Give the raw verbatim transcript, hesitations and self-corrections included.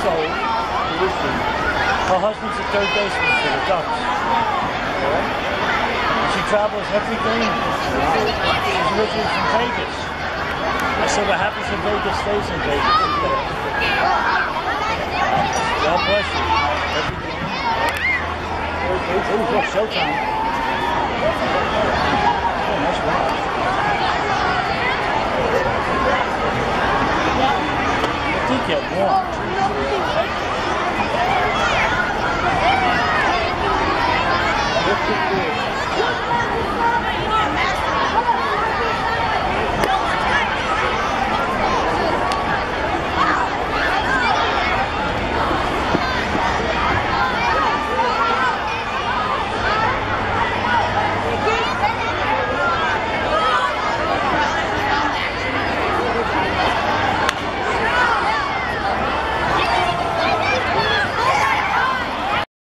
years old. Her husband's a third baseman for the Ducks. She travels every game. She's originally from Vegas. I said what happens in Vegas stays in Vegas. God bless you. Every game. Oh, oh, oh, showtime.